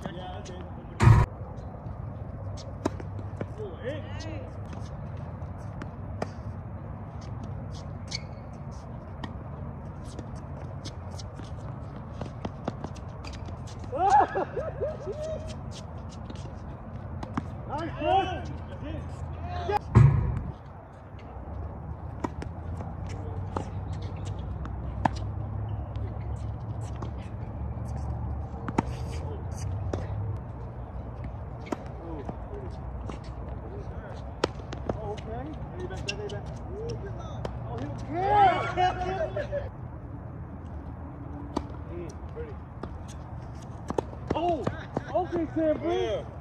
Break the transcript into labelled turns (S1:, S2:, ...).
S1: Yeah, okay. Oh, hey. Nice, Chris. Oh, okay, Sam,